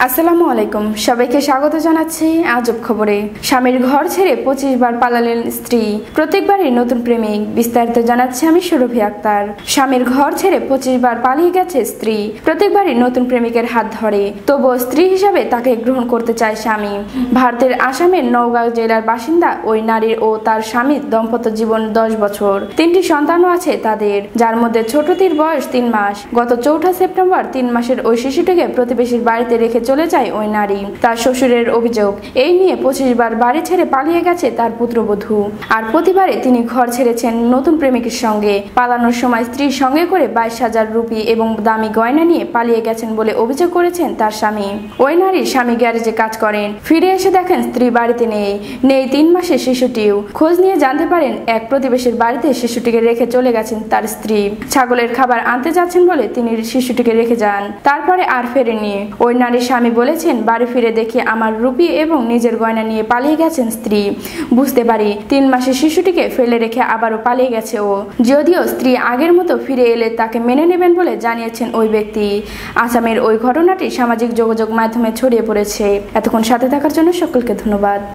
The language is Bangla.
আসসালামু আলাইকুম, সবাইকে স্বাগত জানাচ্ছি আজব খবরে। স্বামীর ঘর ছেড়ে 25 বার পালালেন স্ত্রী, প্রত্যেকবারই নতুন প্রেমিক। বিস্তারিত জানাচ্ছি আমি সুরভি আক্তার। স্বামীর ঘর ছেড়ে 25 বার পালিয়ে গেছে স্ত্রী, প্রত্যেকবারই নতুন প্রেমিকের হাত ধরে, তবুও স্ত্রী হিসাবে তাকে গ্রহণ করতে চায় স্বামী। ভারতের আসামের নওগাঁ জেলার বাসিন্দা ওই নারীর ও তার স্বামীর দাম্পত্য জীবন 10 বছর। 3টি সন্তানও আছে তাদের, যার মধ্যে ছোটটির বয়স 3 মাস। গত 4 সেপ্টেম্বর 3 মাসের ওই শিশুটিকে প্রতিবেশীর বাড়িতে রেখে চলে যায় ওই নারী। তার শ্বশুরের অভিযোগ, এই নিয়ে 25 বার বাড়ি ছেড়ে পালিয়ে গেছে তার পুত্রবধূ। আর প্রতিবারে তিনি ঘর ছেড়েছেন নতুন প্রেমিকের সঙ্গে। পালানোর সময় স্ত্রীর সঙ্গে করে 22,000 রুপি এবং দামি গয়না নিয়ে পালিয়ে গেছেন বলে অভিযোগ করেছেন তার স্বামী। ওই নারীর স্বামী গ্যারেজে কাজ করেন, ফিরে এসে দেখেন স্ত্রী বাড়িতে নেই 3 মাসের শিশুটিও। খোঁজ নিয়ে জানতে পারেন এক প্রতিবেশীর বাড়িতে শিশুটিকে রেখে চলে গেছেন তার স্ত্রী। ছাগলের খাবার আনতে যাচ্ছেন বলে তিনি শিশুটিকে রেখে যান, তারপরে আর ফেরেননি। ওই নারীর স্বামী বলেছেন, বাড়ি ফিরে দেখি আমার রুপি এবং নিজের গয়না নিয়ে পালিয়ে গেছেন স্ত্রী। বুঝতে পারি 3 মাসের শিশুটিকে ফেলে রেখে আবারও পালিয়ে গেছে ও। যদিও স্ত্রী আগের মতো ফিরে এলে তাকে মেনে নেবেন বলে জানিয়েছেন ওই ব্যক্তি। আসামের ওই ঘটনাটি সামাজিক যোগাযোগ মাধ্যমে ছড়িয়ে পড়েছে। এতক্ষণ সাথে থাকার জন্য সকলকে ধন্যবাদ।